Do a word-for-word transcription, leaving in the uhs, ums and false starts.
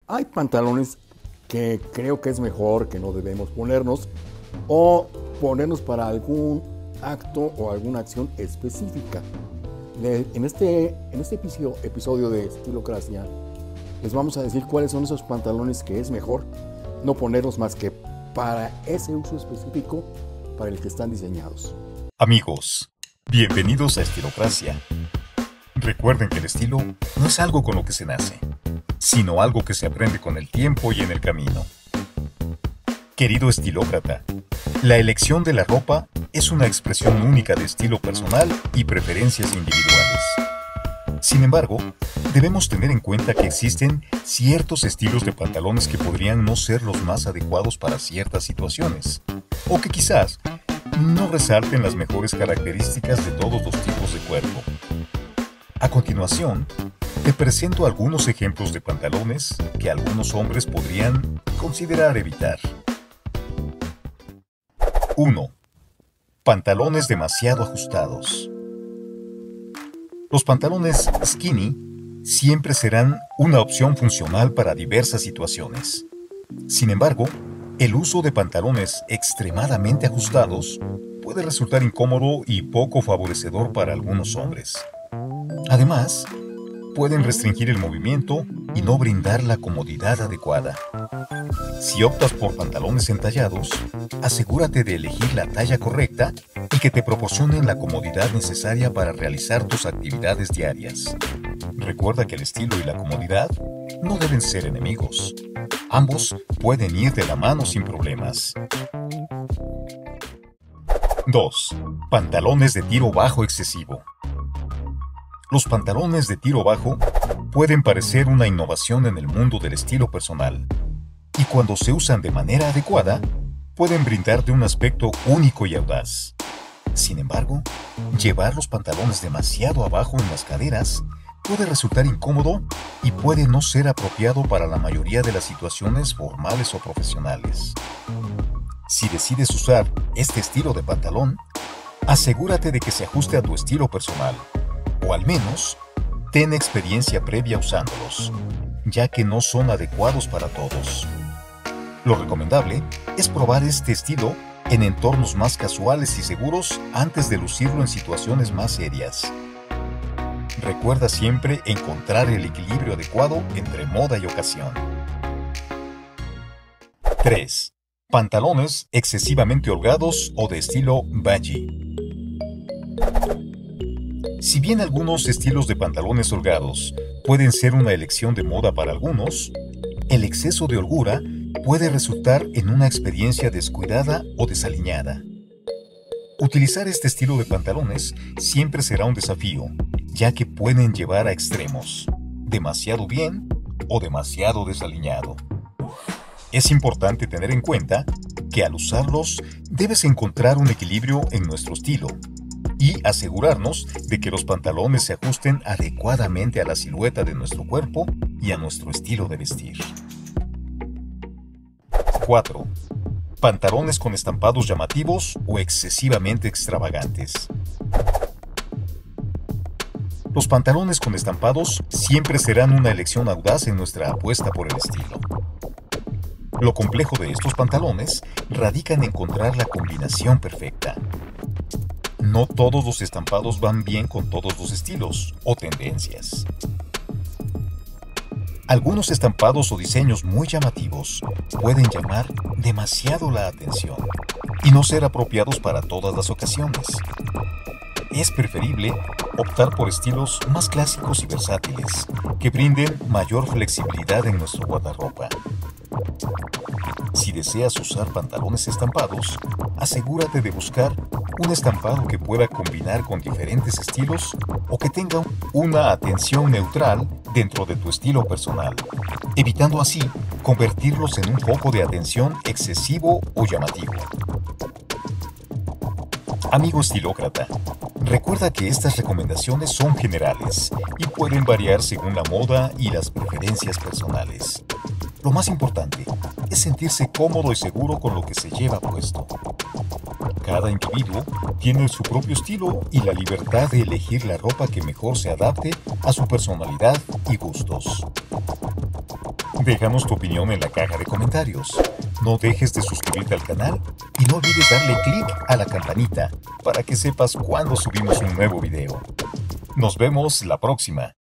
Hay pantalones que creo que es mejor que no debemos ponernos o ponernos para algún acto o alguna acción específica. En este, en este episodio, episodio de Estilocracia les vamos a decir cuáles son esos pantalones que es mejor no ponernos más que para ese uso específico para el que están diseñados. Amigos, bienvenidos a Estilocracia. Recuerden que el estilo no es algo con lo que se nace, sino algo que se aprende con el tiempo y en el camino. Querido estilócrata, la elección de la ropa es una expresión única de estilo personal y preferencias individuales. Sin embargo, debemos tener en cuenta que existen ciertos estilos de pantalones que podrían no ser los más adecuados para ciertas situaciones, o que quizás no resalten las mejores características de todos los tipos de cuerpo. A continuación, te presento algunos ejemplos de pantalones que algunos hombres podrían considerar evitar. uno. Pantalones demasiado ajustados. Los pantalones skinny siempre serán una opción funcional para diversas situaciones. Sin embargo, el uso de pantalones extremadamente ajustados puede resultar incómodo y poco favorecedor para algunos hombres. Además, pueden restringir el movimiento y no brindar la comodidad adecuada. Si optas por pantalones entallados, asegúrate de elegir la talla correcta y que te proporcionen la comodidad necesaria para realizar tus actividades diarias. Recuerda que el estilo y la comodidad no deben ser enemigos. Ambos pueden ir de la mano sin problemas. dos. Pantalones de tiro bajo excesivo. Los pantalones de tiro bajo pueden parecer una innovación en el mundo del estilo personal, y cuando se usan de manera adecuada, pueden brindarte un aspecto único y audaz. Sin embargo, llevar los pantalones demasiado abajo en las caderas puede resultar incómodo y puede no ser apropiado para la mayoría de las situaciones formales o profesionales. Si decides usar este estilo de pantalón, asegúrate de que se ajuste a tu estilo personal, o al menos, ten experiencia previa usándolos, ya que no son adecuados para todos. Lo recomendable es probar este estilo en entornos más casuales y seguros antes de lucirlo en situaciones más serias. Recuerda siempre encontrar el equilibrio adecuado entre moda y ocasión. tres. Pantalones excesivamente holgados o de estilo baggy. Si bien algunos estilos de pantalones holgados pueden ser una elección de moda para algunos, el exceso de holgura puede resultar en una experiencia descuidada o desaliñada. Utilizar este estilo de pantalones siempre será un desafío, ya que pueden llevar a extremos, demasiado bien o demasiado desaliñado. Es importante tener en cuenta que al usarlos debes encontrar un equilibrio en nuestro estilo y asegurarnos de que los pantalones se ajusten adecuadamente a la silueta de nuestro cuerpo y a nuestro estilo de vestir. cuatro. Pantalones con estampados llamativos o excesivamente extravagantes. Los pantalones con estampados siempre serán una elección audaz en nuestra apuesta por el estilo. Lo complejo de estos pantalones radica en encontrar la combinación perfecta. No todos los estampados van bien con todos los estilos o tendencias. Algunos estampados o diseños muy llamativos pueden llamar demasiado la atención y no ser apropiados para todas las ocasiones. Es preferible optar por estilos más clásicos y versátiles, que brinden mayor flexibilidad en nuestro guardarropa. Si deseas usar pantalones estampados, asegúrate de buscar un estampado que pueda combinar con diferentes estilos o que tenga una atención neutral dentro de tu estilo personal, evitando así convertirlos en un foco de atención excesivo o llamativo. Amigo estilócrata, recuerda que estas recomendaciones son generales y pueden variar según la moda y las preferencias personales. Lo más importante es sentirse cómodo y seguro con lo que se lleva puesto. Cada individuo tiene su propio estilo y la libertad de elegir la ropa que mejor se adapte a su personalidad y gustos. Déjanos tu opinión en la caja de comentarios. No dejes de suscribirte al canal y no olvides darle clic a la campanita para que sepas cuando subimos un nuevo video. Nos vemos la próxima.